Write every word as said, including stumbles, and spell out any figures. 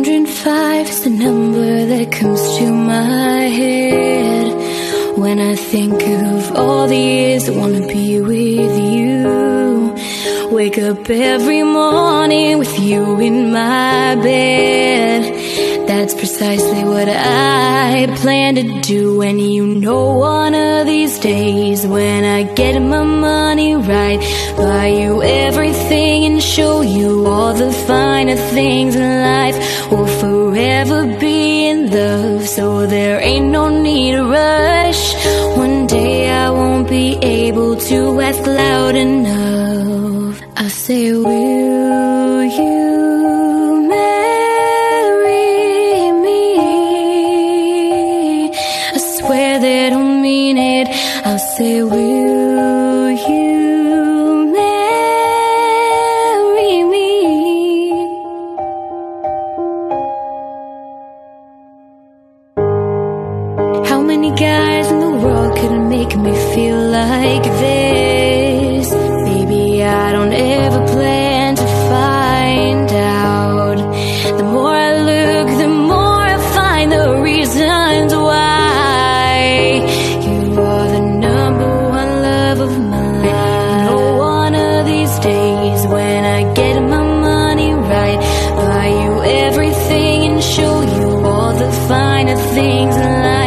hundred five is the number that comes to my head when I think of all the years I wanna be with you. Wake up every morning with you in my bed. That's precisely what I plan to do. And you know one of these days, when I get my money right, buy you everything and show you all the finer things in life. We'll forever be in love, so there ain't no need to rush. One day I won't be able to ask loud enough. I'll say, will you marry me? I swear that I mean it. I'll say, will you marry me? How many guys in the world could make me feel like this? Baby, I don't ever plan to find out. The more I look, the more I find the reasons why. You are the number one love of my life. You know one of these days, when I get my money right, buy you everything and show you all the finer things in life.